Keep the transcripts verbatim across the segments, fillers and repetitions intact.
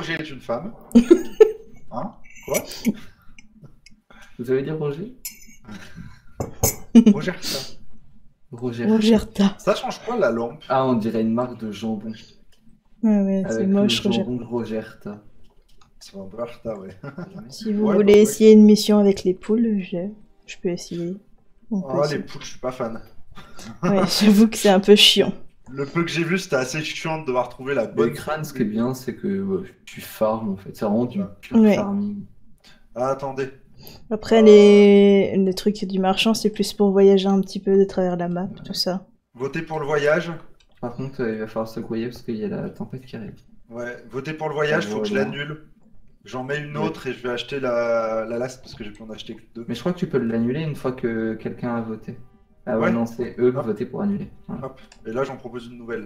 Roger est une femme. Hein? Quoi? Vous avez dit Roger? Rogerta. Roger. Rogerta. Ça change quoi la lampe? Ah, on dirait une marque de jambon. Ouais, ouais, c'est Avec moche, le Roger. jambon Rogerta. C'est un peu Rogerta, ouais. Si vous Ouais, voulez bah, ouais. essayer une mission avec les poules, je, je peux essayer. On peut Oh, les essayer. poules, je suis pas fan. Ouais, j'avoue que c'est un peu chiant. Le peu que j'ai vu, c'était assez chiant de devoir trouver la Le bonne. crâne, ce qui est bien, c'est que ouais, tu farmes en fait. C'est vraiment du pur Ouais. farming. Ah, attendez. Après, les... les trucs du marchand, c'est plus pour voyager un petit peu de travers la map, tout ça. Votez pour le voyage. Par contre, euh, il va falloir se grouiller parce qu'il y a la tempête qui arrive. Ouais, votez pour le voyage, Ah, faut que je voilà. l'annule. J'en mets une Ouais. autre et je vais acheter la, la last parce que j'ai pu en acheter que deux. Mais je crois que tu peux l'annuler une fois que quelqu'un a voté. Ah ouais, Ouais. non, c'est eux qui Ah. votaient pour annuler. Voilà. Hop, et là j'en propose une nouvelle.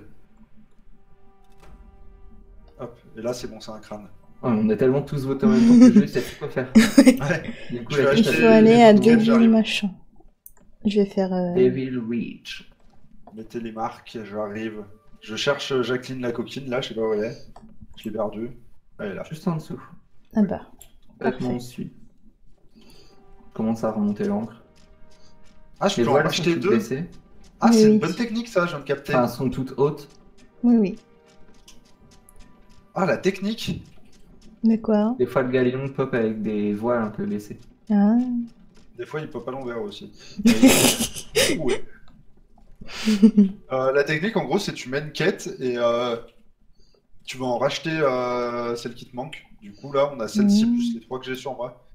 Hop, et là c'est bon, c'est un crâne. Ouais, on a tellement tous voté en même temps que le jeu, il sait plus quoi faire. Ouais, Du coup, Je vais la Il acheter- tête faut a- aller à les bouquets, Devil j'arrive. Machin. Je vais faire... euh, Devil Reach. mettez les marques, j'arrive. Je cherche Jacqueline la coquine, là, je sais pas où elle est. Je l'ai perdue. Elle est là. Juste en dessous. Ah bah. Avec Parfait. mon suit. Je commence à remonter l'encre. Ah, je Les peux en voiles sont acheter toutes deux. baissées. Ah, Oui, c'est oui. une bonne technique ça, je viens de capter. Enfin, elles sont toutes hautes. Oui, oui. Ah, la technique. Mais quoi? Des fois, le galion pop avec des voiles un peu baissées. Ah. Des fois, il pop à l'envers aussi. Ouais. Euh, la technique, en gros, c'est tu mets une quête et euh, tu vas en racheter euh, celle qui te manque. Du coup, là, on a celle-ci Mmh. plus les trois que j'ai sur moi.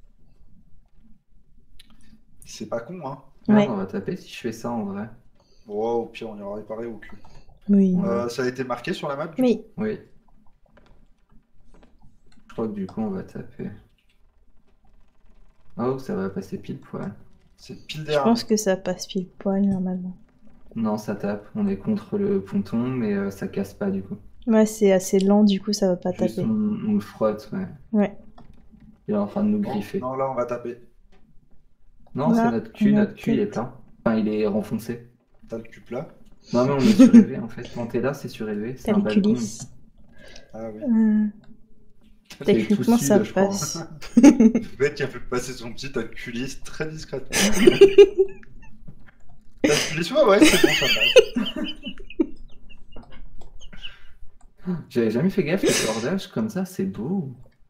C'est pas con, hein. Merde, Ouais. on va taper si je fais ça en vrai. Bon, au pire, on ira réparer au cul. Oui. Ouais. Euh, ça a été marqué sur la map du Oui. Oui. Je crois que du coup, on va taper. Oh, ça va passer pile poil. C'est pile Je derrière. pense que ça passe pile poil normalement. Non, ça tape. On est contre le ponton, mais euh, ça casse pas du coup. Ouais, c'est assez lent, du coup ça va pas Juste taper. on, on le frotte, ouais. Ouais. Il est en train de nous Non, griffer. non, là, on va taper. Non, Là, c'est notre cul, on a notre cul il est peut-être- plein. Enfin, il est renfoncé. T'as le cul plat. Non, mais on est surélevé en fait. Quand t'es là, c'est surélevé. C'est T'as un les balcon. coulisses. Ah oui. Euh, C'est Techniquement tout ça sud, je crois. passe. Le mec qui a fait passer son petit t'as le culisse très discrètement. T'as le culisse, ouais, ouais, c'est bon, ça passe. J'avais jamais fait gaffe, le cordage comme ça, c'est beau.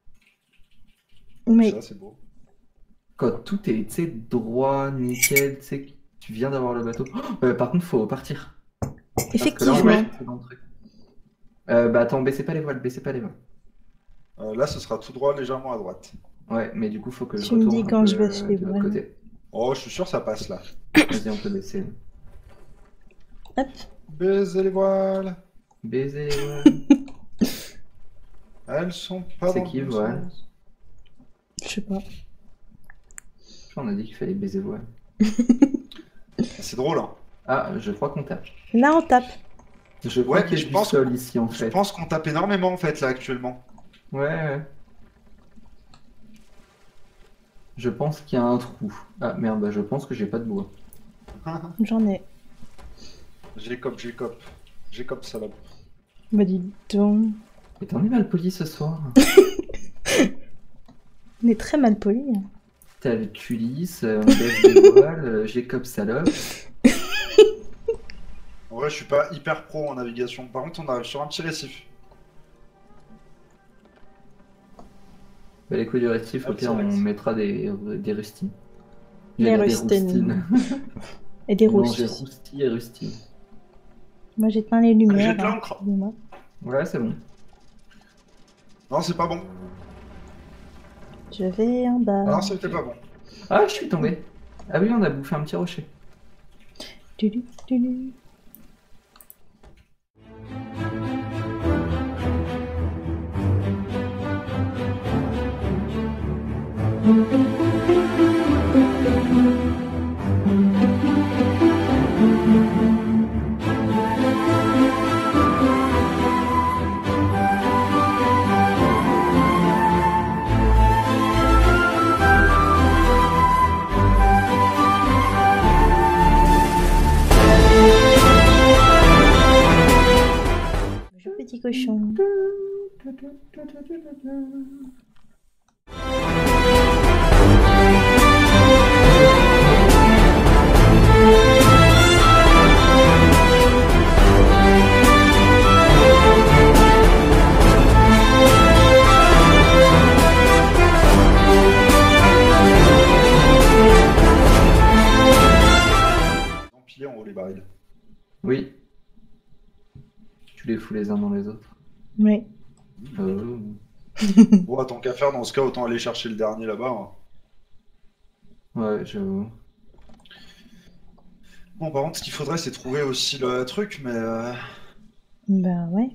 Oui. Ça, c'est beau. Quand tout est, tu sais, droit, nickel, tu sais, que tu viens d'avoir le bateau. Oh, euh, par contre, faut partir. Parce que là, on Effectivement. va rentrer dans le truc. Euh, bah attends, baissez pas les voiles, baissez pas les voiles. Euh, là, ce sera tout droit, légèrement à droite. Ouais, mais du coup, faut que je Tu me retourne dis un quand peu, je baisse euh, les de l'autre voiles. côté. Oh, je suis sûr, ça passe là. Vas-y, on peut baisser. Hop. Baiser les voiles. Baiser les voiles. Elles sont pas C'est dans le qui, bon voile sens. Je sais pas. Je crois qu'on a dit qu'il fallait baiser voile. C'est drôle, hein. Ah, je crois qu'on tape. Là on tape. Je crois Ouais, qu'il y je a du pense- sol ici, en Je fait. pense qu'on tape énormément, en fait, là, actuellement. Ouais, ouais. Je pense qu'il y a un trou. Ah merde, bah je pense que j'ai pas de bois. J'en ai. Jacob, Jacob. Jacob, salope. Bah dis donc. Mais t'en es mal poli ce soir. On est très mal poli. Hein. T'as le culisse, euh, on baisse des voiles, euh, Jacob salope. En vrai, je suis pas hyper pro en navigation. Par contre, on arrive sur un petit récif. Bah, les coups du récif, au Ah, pire, c'est vrai on que- mettra des, des rustines. Des J'allais dire rustines. roustines. Et des Non, rousses. j'ai rousti et rustine. Moi j'éteins les lumières. J'ai de hein, l'encre. excusez-moi. Ouais, c'est bon. Non, c'est pas bon. Je vais en bas. Ah non, c'était pas bon. Ah, je suis tombé. Ah oui, on a bouffé un petit rocher. Tudu, tudu. Bonjour petit cochon. Empilés en haut les barils. Oui. Tu les fous les uns dans les autres. Oui. Euh, Bon, tant qu'à faire, dans ce cas, autant aller chercher le dernier là-bas. hein. Ouais, j'avoue. Bon, par contre, ce qu'il faudrait, c'est trouver aussi le truc, mais... euh, Bah ouais.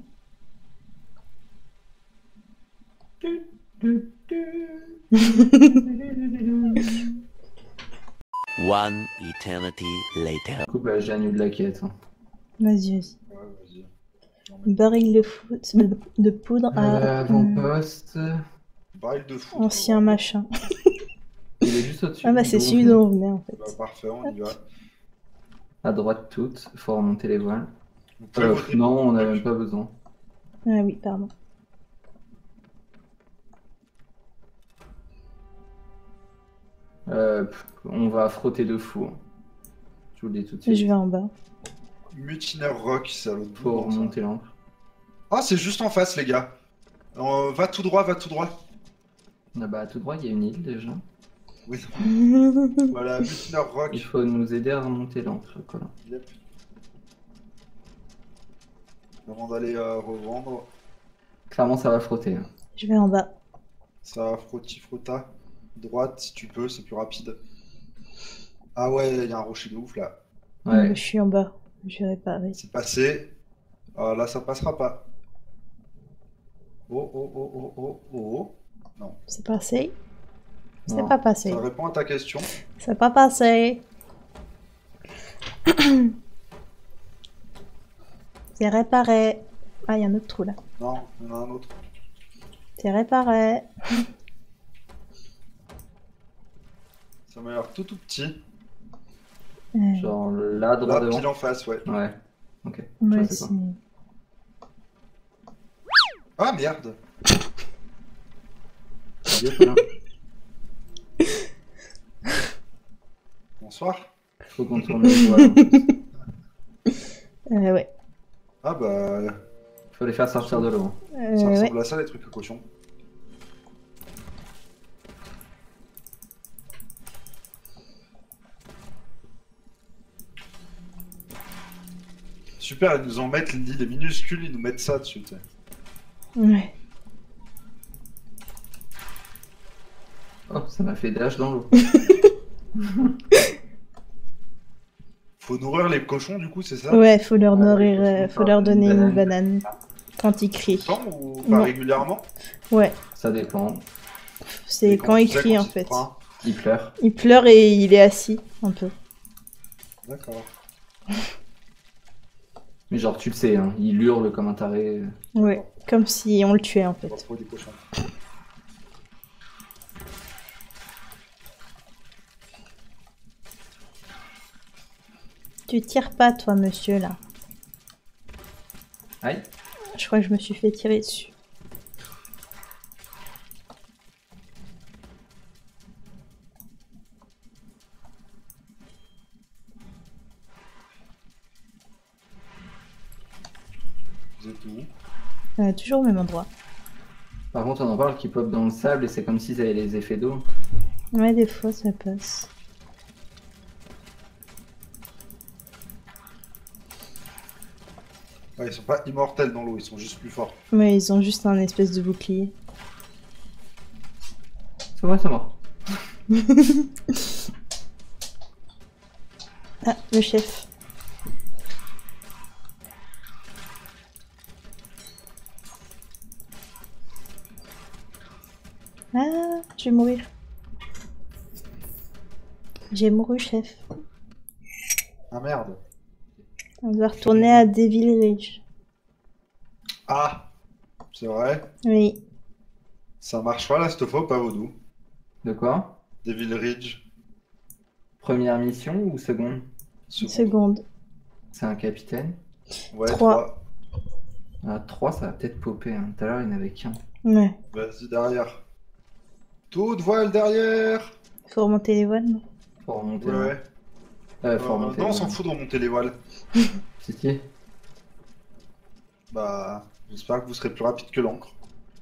One eternity later. Du coup, bah, j'annule la quête. hein. Vas-y, vas-y. Ouais, vas-y. Baril de, foot, de, de poudre à Euh, euh, avant-poste. Baril de foot. ancien on va- machin. Il est juste au-dessus. Ah bah du c'est dos, celui mais dont on venait en fait. Bah, parfait, on y va. À droite toutes. Faut remonter les voiles. Vous pouvez Euh, voter. non, on n'a même pas besoin. Ah oui, pardon. Euh, pff, on va frotter de fou. hein. Je vous le dis tout de suite. Je vais en bas. Mutineer Rock, c'est à l'autre bout. Faut non, ça. remonter l'encre. Ah, c'est juste en face, les gars. Euh, va tout droit, va tout droit. Ah bah, tout droit, il y a une île déjà. Oui, voilà, Mutineer Rock. Il faut nous aider à remonter l'encre. Voilà. Yep. Avant d'aller euh, revendre, Clairement, ça va frotter. hein. Je vais en bas. ça frotti frotta. Droite, si tu peux, c'est plus rapide. Ah ouais, il y a un rocher de ouf là. Ouais. Je suis en bas. Je vais réparer. C'est passé. Ah, là, ça passera pas. Oh, oh, oh, oh, oh, oh. Non. C'est passé. C'est Non. pas passé. Ça répond à ta question. C'est pas passé. C'est réparé. Ah, il y a un autre trou là. Non, il y en a un autre. C'est réparé. Ça m'a l'air tout tout petit. Euh, Genre là, droit Là, devant. pile en face, ouais. Ouais. Ok. Je ouais, sais pas. c'est- Ah merde. Adieu, Colin. Bonsoir. Faut qu'on tourne les voiles. Euh, ouais. Ah bah, Faut les faire sortir de l'eau. hein. Euh, ça ouais. ressemble à ça les trucs à cochon. Super, ils nous en mettent l'île est minuscule, ils nous mettent ça dessus. tu sais. Ouais. Oh, ça m'a fait dash dans l'eau. Faut nourrir les cochons du coup, c'est ça? Ouais, faut leur Ouais, nourrir, les euh, cochons, faut leur une donner une banane. banane quand ils crient. Tout le temps ou pas Non. régulièrement? Ouais, Ça dépend. c'est Et quand ils tu sais crient quand en il se fait. prend Il pleure. Il pleure et il est assis un peu. D'accord. Mais genre, tu le sais, hein, il hurle comme un taré. Ouais, comme si on le tuait en On va fait. trouver des cochons. Tu tires pas toi monsieur là. Aïe. Je crois que je me suis fait tirer dessus. Vous êtes où? Euh, toujours au même endroit. Par contre, on en parle qui pop dans le sable et c'est comme s'ils avaient les effets d'eau. Ouais, des fois ça passe. Ouais, ils sont pas immortels dans l'eau, ils sont juste plus forts. Ouais, ils ont juste un espèce de bouclier. C'est vrai, c'est mort. Ah, le chef. Ah, je vais mourir. J'ai mouru, chef. Ah merde. On doit retourner à Devil Ridge. Ah, c'est vrai. Oui. Ça marche pas là cette fois ou pas Vaudou? De quoi? Devil Ridge. Première mission ou seconde? Seconde. Seconde. C'est un capitaine. Ouais, Trois. trois. À trois, ça va peut-être popper. Hein. Tout à l'heure, il n'y en avait qu'un. Ouais. Vas-y, derrière. Toute voile derrière. Faut remonter les voiles, non? Faut remonter. Ouais, là. ouais. Euh, faut Euh, remonter. non, on là. s'en fout de remonter les voiles. Si, si. Bah, j'espère que vous serez plus rapide que l'encre.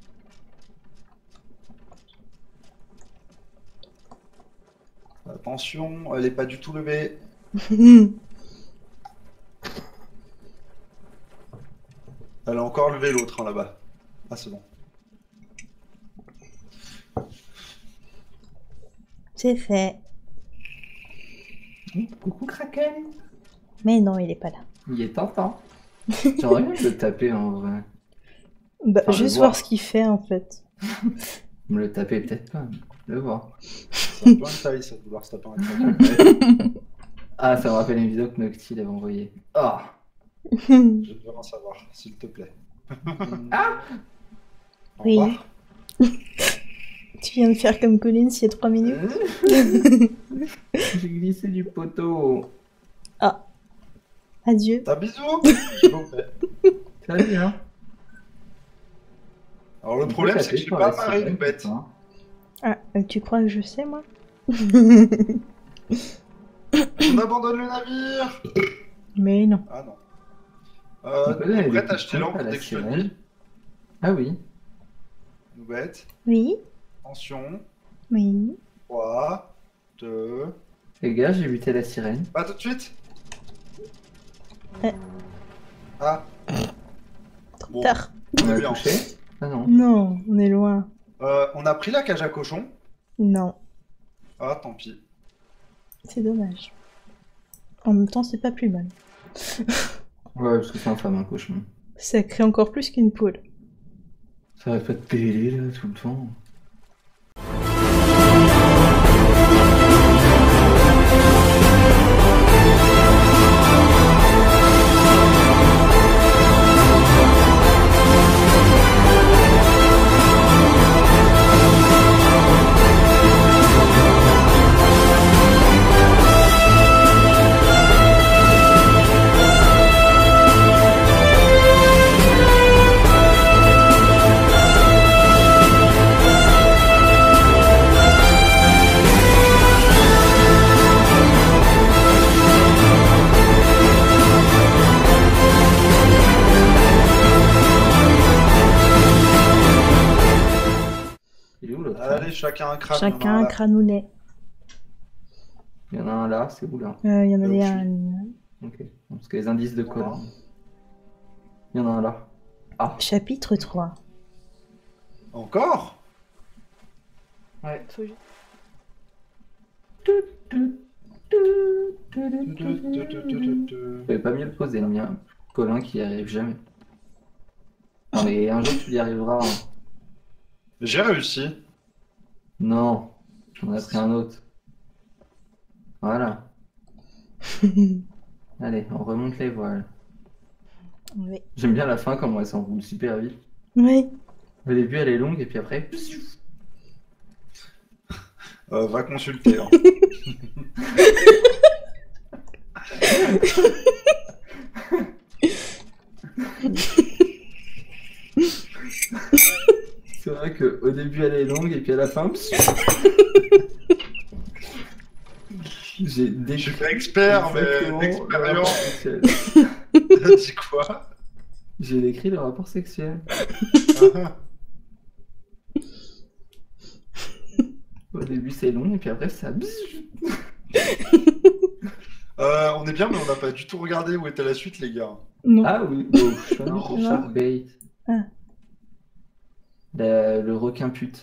Attention, elle est pas du tout levée. Elle a encore levé l'autre, hein, là-bas. Ah, c'est bon. C'est fait. Coucou Kraken. Mais non, il est pas là. Il est tentant. J'aurais bien le taper en vrai. Bah, Enfin, le juste voir. voir ce qu'il fait en fait. Me le taper peut-être pas, mais le voir. C'est un peu un taille, ça, de vouloir se taper un craquage. Ah, ça me rappelle une vidéo que Noctil avait envoyée. Ah. Je devrais en savoir, s'il te plaît. Ah. Au Oui. revoir. Tu viens de faire comme Colin il y a trois minutes. J'ai glissé du poteau. Adieu. T'as bisous. Je sais pas où t'es. Salut hein. Alors le On peut problème, c'est taper que je suis sur pas la pareil, sirène, une bête. hein. Ah, euh, tu crois que je sais moi? On abandonne le navire. Mais non. Ah non. On Euh, peut donner t'es des prête à coups de acheter pompe l'encre à la dès que je te le sirène. dis? Ah oui. Nous bête. Oui, Attention. oui. trois, deux... Les gars, j'ai buté la sirène. Pas tout de suite. Euh. Ah. Trop Bon. tard. On On est a bien. touché. Ah non. Non, on est loin. Euh, on a pris la cage à cochon. Non, Ah, tant pis. c'est dommage. En même temps, c'est pas plus mal. Ouais, parce que c'est un femme un cochon. Ça crée encore plus qu'une poule. Ça va pas te péler là tout le temps. Il est où l'autre? Allez, chacun un crâne. Chacun on en a un là. cranounet. Il y en a un là, c'est où là? Euh, Il y en Là où avait je un. Ok. Parce que les indices de Voilà. colonne. Il y en a un là. Ah. Chapitre trois. Encore? Ouais. Faut ju- Je vais pas mieux le poser le mien. Colin qui y arrive jamais. Non mais un jour tu y arriveras. Hein. J'ai réussi. Non. J'en ai pris un autre. Voilà. Allez, on remonte les voiles. Oui. J'aime bien la fin comment elle s'enroule super vite. Oui. Au début elle est longue et puis après. Euh, va consulter. Hein. C'est vrai qu'au début elle est longue et puis à la fin. J'ai Je décrit suis pas expert, mais exactement le rapport d'expérience. sexuel. T'as dit quoi? J'ai décrit le rapport sexuel. Au début c'est long et puis après ça. Euh, on est bien, mais on n'a pas du tout regardé où était la suite, les gars. Non. Ah oui, oh, Sean Non. de Sharkbait. Ah. Le, le requin pute.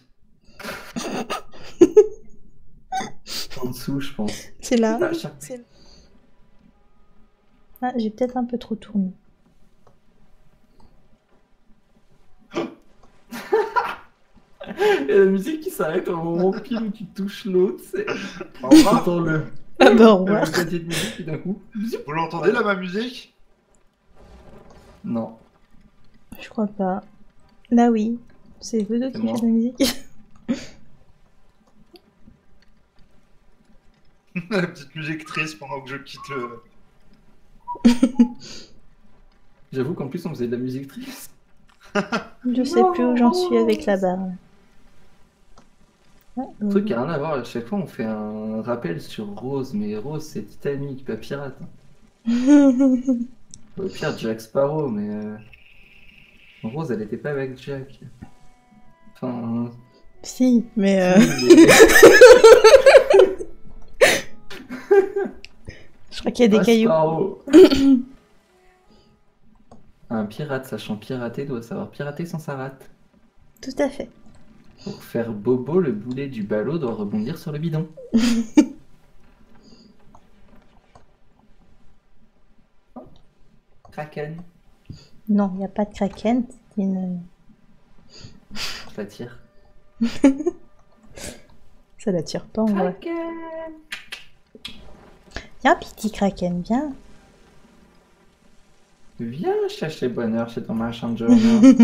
En dessous, je pense. C'est là. Ah, Shark- C'est là. Ah, j'ai peut-être un peu trop tourné. Et la musique qui s'arrête au moment pile où tu touches l'autre, c'est. Au revoir. T'entends le. Ah bah au Le revoir. clavier de musique, puis d'un coup. Vous l'entendez là, ma musique? Non. Je crois pas. Là oui. C'est Voodoo C'est qui moi. fait de la musique. La petite musique triste pendant que je quitte le. J'avoue qu'en plus on faisait de la musique triste. Je sais plus où j'en suis avec la barre. Ah, Un truc qui a rien à voir, à chaque fois on fait un rappel sur Rose, mais Rose c'est Titanic, pas pirate. Au pire Jack Sparrow, mais euh, Rose elle était pas avec Jack. Enfin. Si, mais... Euh... mais- je crois qu'il y a des Ah, cailloux. Sparrow. Un pirate sachant pirater doit savoir pirater sans sa rate. Tout à fait. Pour faire bobo, le boulet du ballot doit rebondir sur le bidon. Kraken. Non, il n'y a pas de kraken. C'est une... Je la tire. Ça l'attire pas en vrai. Kraken. Viens, petit kraken, viens. Viens chercher bonheur chez ton marchand de journaux.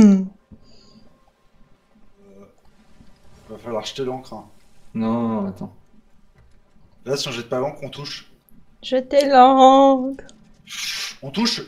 Va falloir jeter l'encre. Hein. Non, attends. Là, si on jette pas l'encre, on touche. Jetez l'encre. On touche.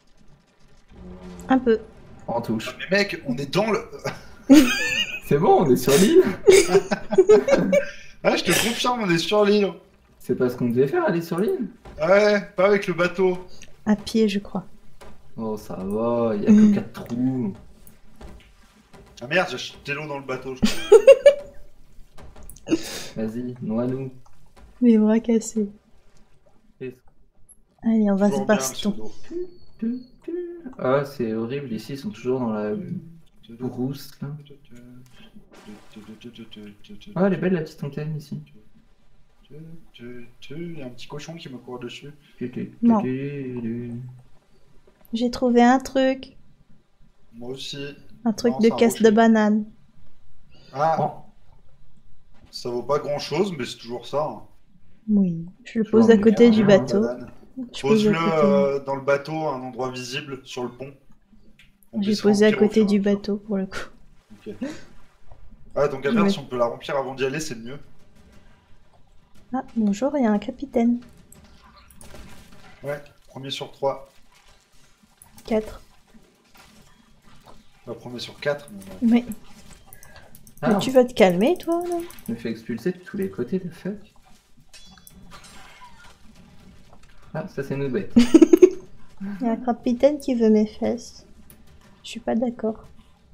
Un peu. On touche. Mais mec, on est dans le... C'est bon, on est sur l'île. Ouais, je te confirme, on est sur l'île. C'est pas ce qu'on devait faire, aller sur l'île. Ouais, pas avec le bateau. À pied, je crois. Oh, ça va, il y a que quatre trous. Ah merde, j'ai acheté l'eau dans le bateau. Je crois. Vas-y, noie-nous. Les bras cassés. Allez, on va se Toujours bien, baston. monsieur d'eau. Ah, c'est horrible, ici, ils sont toujours dans la brousse, là. Ah, elle est belle, la petite fontaine, ici. Il y a un petit cochon qui me court dessus. Non. J'ai trouvé un truc. Moi aussi. Un truc Non, de c'est un caisse rocher. de banane. Ah, Oh, ça vaut pas grand chose, mais c'est toujours ça. Hein. Oui. Je le Je pose m'en à côté ai du rien, bateau. Banane. Je pose à Pose-le côté. euh, dans le bateau, à un endroit visible sur le pont. On J'ai peut se posé à remplir au côté fur et du à mesure. bateau pour le coup. Ok. Ah, donc à faire, Ouais. si on peut la remplir avant d'y aller, c'est mieux. Ah, bonjour, il y a un capitaine. Ouais, premier sur trois. quatre. Bah, premier sur quatre. Mais... Mais, ah, mais tu vas te calmer, toi, là? je me fais expulser de tous les côtés, de fuck. Ah, ça c'est une bête. Il y a un capitaine qui veut mes fesses. Je suis pas d'accord.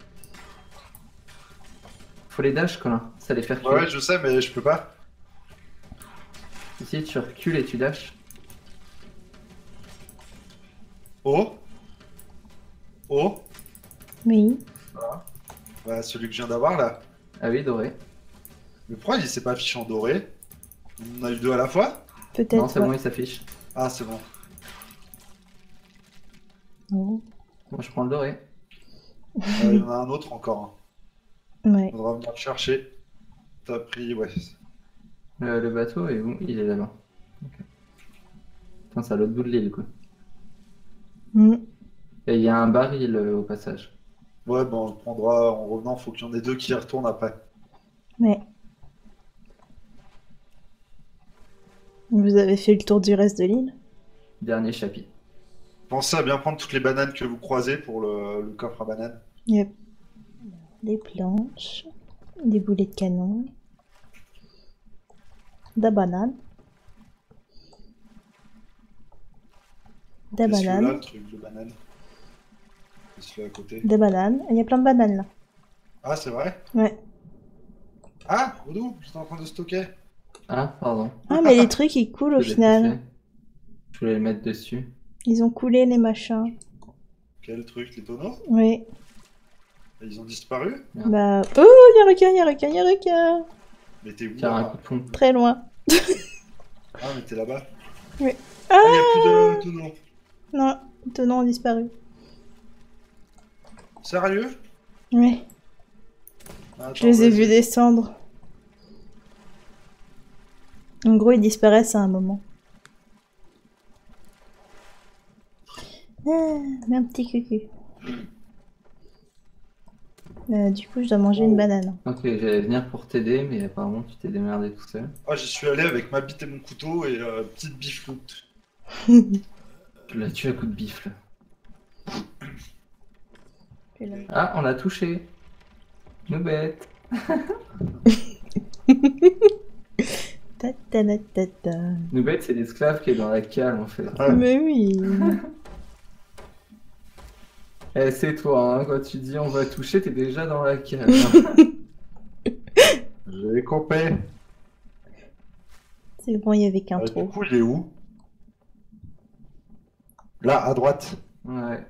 Faut les dash, Colin, ça les fait reculer. Ouais, je sais, mais je peux pas. Ici, tu recules et tu dash. Oh Oh Oui. Bah, celui que je viens d'avoir là. Ah oui, doré. Mais pourquoi il s'est pas affiché en doré? On en a eu deux à la fois? Non, Peut-être. c'est ouais. bon, il s'affiche. Ah, c'est bon. Oh. Moi, je prends le doré. Euh, Il y en a un autre encore. Hein. Ouais. Faudra venir le chercher. T'as pris, ouais. Le, le bateau est où? Il est là-bas. Ok. Putain, c'est à l'autre bout de l'île, quoi. Mm. Et il y a un baril euh, au passage. Ouais, bon, on le prendra en revenant. Faut qu'il y en ait deux qui y retournent après. Mais. Vous avez fait le tour du reste de l'île? Dernier chapitre. Pensez à bien prendre toutes les bananes que vous croisez pour le, le coffre à bananes. Yep. Des planches. Des boulets de canon. Des bananes. Des Et celui-là, bananes. le truc de banane. Et celui-là à côté. Des bananes. Il y a plein de bananes là. Ah, c'est vrai? Ouais. Ah, Oudou, j'étais en train de stocker. Ah, pardon. Ah, mais les trucs ils coulent au Je l'ai final. fait. Je voulais le mettre dessus. Ils ont coulé les machins. Quel truc, les tonneaux? Oui. Et ils ont disparu? Ah. Bah. Oh, y'a un requin, y'a un requin, y'a un requin. Mais t'es où Tiens, un là? coup de pompe. Très loin. Ah, mais t'es là-bas. Oui. Ah, il a plus de tonneaux. Non, les tonneaux ont disparu. Sérieux? Ouais. Attends, Je les ai vas-y. vus descendre. En gros, ils disparaissent à un moment. Ah, mais un petit cucu. Euh, du coup, je dois manger une Oh. banane. Ok, j'allais venir pour t'aider, mais apparemment tu t'es démerdé tout seul. Ah, j'y suis allé avec ma bite et mon couteau et euh, petite bifloute. Tu l'as tué à coup de bifle. Et là- Ah, on a touché. Nous bête. Ta ta ta ta ta. Nous bête, c'est l'esclave qui est dans la cale en fait. Ouais. Mais oui. Eh, c'est toi, hein, quand tu dis on va toucher, t'es déjà dans la cale. Hein. J'ai compris. C'est bon, il y avait qu'un Euh, du trou. coup, il est où? Là, à droite. Ouais.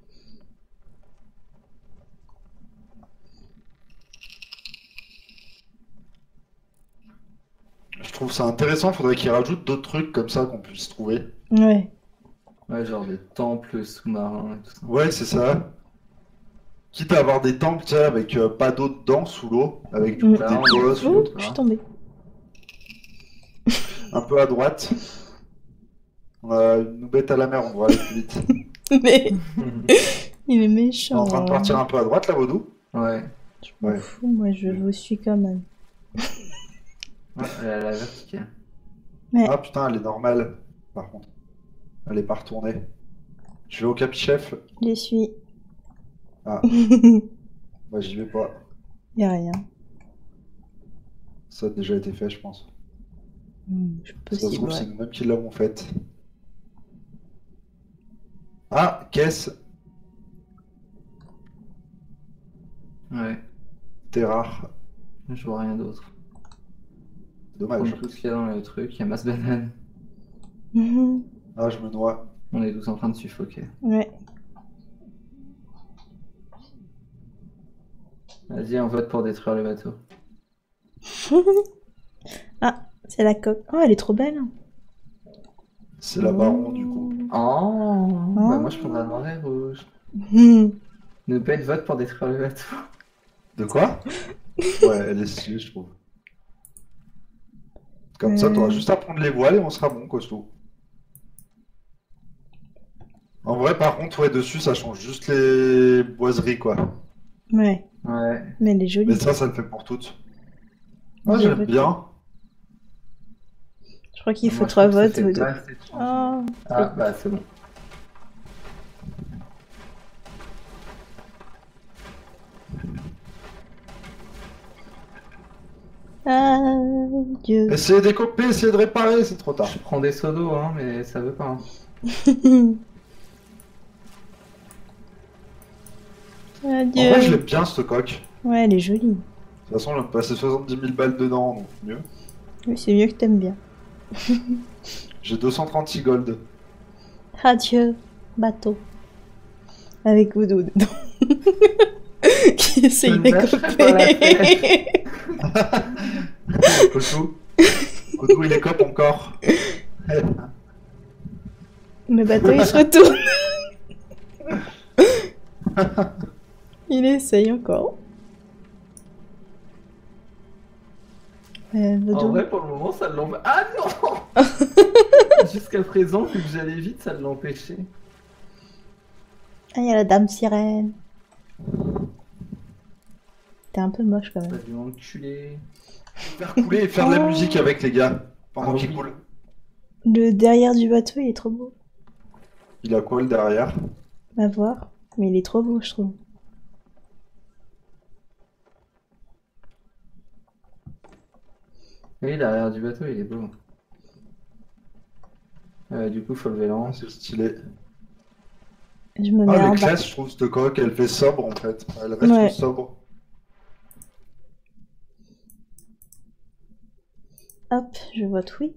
Je trouve ça intéressant, faudrait qu'il rajoute d'autres trucs comme ça qu'on puisse trouver. Ouais. Ouais, genre des temples sous-marins et tout ça. Ouais, c'est ça. Quitte à avoir des temples, tu sais, avec euh, pas d'eau dedans, sous l'eau, avec du coup Mm. des Là, on- bosses, Oh, tu je suis vois. tombée. un peu à droite. On a une bête à la mer, on doit aller plus vite. Mais il est T'es méchant. en train de partir un peu à droite, là, Vaudou? Ouais. Je m'en Ouais. fous, moi je vous suis quand même. Ouais, elle est à la verticale. Ouais. Ah putain, elle est normale, par contre. Elle est pas retournée. Je vais au capichef. Je les suis. Ah, bah j'y vais pas. Y a rien. Ça a déjà été fait, je pense. Hmm, je Ça se possible, trouve, c'est ouais. nous-mêmes qui l'avons faite. Ah, caisse. Ouais. T'es rare. Je vois rien d'autre. Dommage. Comme tout ce qu'il y a dans le truc, il y a masse banane. Mhm. Ah, je me noie. On est tous en train de suffoquer. Ouais. Vas-y, on vote pour détruire le bateau. Ah, c'est la coque. Oh, elle est trop belle. C'est la baron, du coup. Oh, Oh. Bah moi je prendrais noir et rouge. Hmm. Ne pas être vote pour détruire le bateau. De quoi? Ouais, elle est stylée, je trouve. Comme ça, Euh. t'auras juste à prendre les voiles et on sera bon, costaud. En vrai, par contre, ouais, dessus, ça change juste les boiseries, quoi. Ouais, Ouais. mais elle est Mais jolie. ça, ça le fait pour toutes. Ah, Je j'aime vote. bien. Je crois qu'il faut Moi, je trois trouve que ça votes. fait ou pas deux. assez de changement. Oh. Ah bah c'est bon. Ah, Dieu. Essayez de découper, essayez de réparer, c'est trop tard. Je prends des seaux d'eau, hein, mais ça veut pas. Hein. Ah, En vrai, je Dieu. l'aime bien, cette coque. Ouais, elle est jolie. De toute façon, on a passé soixante-dix mille balles dedans, donc mieux. Oui, c'est mieux que t'aimes bien. J'ai deux cent trente-six gold. Adieu, bateau. Avec Voodoo dedans. Qui essaye Je ne lâcherai pas d'écoper. Kotou. Kotou, il écope encore. Le bateau, il se retourne. Il essaye encore. Euh, En Voodoo. vrai, pour le moment, ça l'empêche. Ah non. Jusqu'à présent, vu que j'allais vite, ça l'empêchait. Ah, il y a la dame sirène. T'es un peu moche quand Ça même. lui enculé. Faire couler et faire de la musique avec les gars. Pendant Ah qu'il oui. coule. Le derrière du bateau, il est trop beau. Il a quoi le derrière? À voir. Mais il est trop beau, je trouve. Oui, l'arrière du bateau, il est beau. Euh, du coup, faut lever Ah, l'anse. c'est stylé. Je me mets Ah, en elle bas. est classe, je trouve, cette coque. Elle fait sobre, en fait. Elle reste Ouais. sobre. Hop, je vote oui.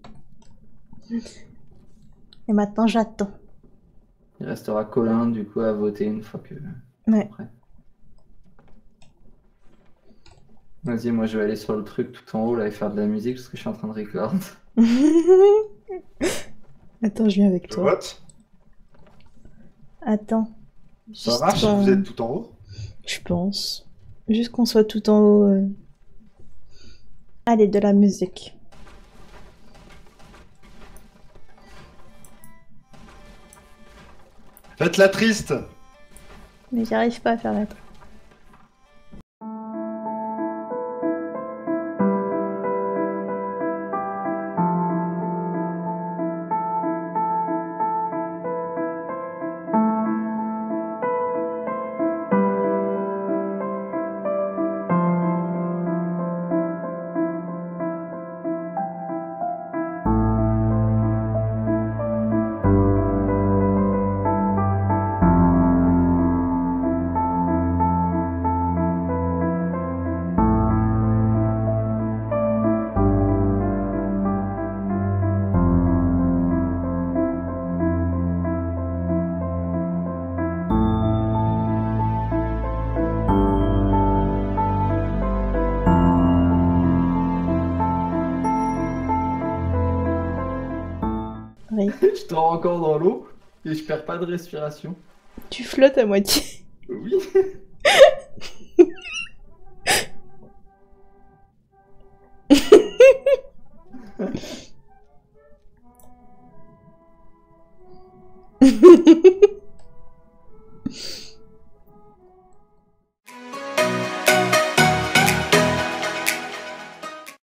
Et maintenant, j'attends. Il restera Colin, du coup, à voter une fois que. Ouais. Après. Vas-y, moi je vais aller sur le truc tout en haut là et faire de la musique parce que je suis en train de record. Attends, je viens avec Je toi. vote. Attends. Ça Juste marche si qu'on- vous êtes tout en haut? Je pense. Juste qu'on soit tout en haut. euh. Allez, de la musique. Faites-la triste! Mais j'arrive pas à faire la pareil. Je dors encore dans l'eau et je perds pas de respiration. Tu flottes à moitié. Oui.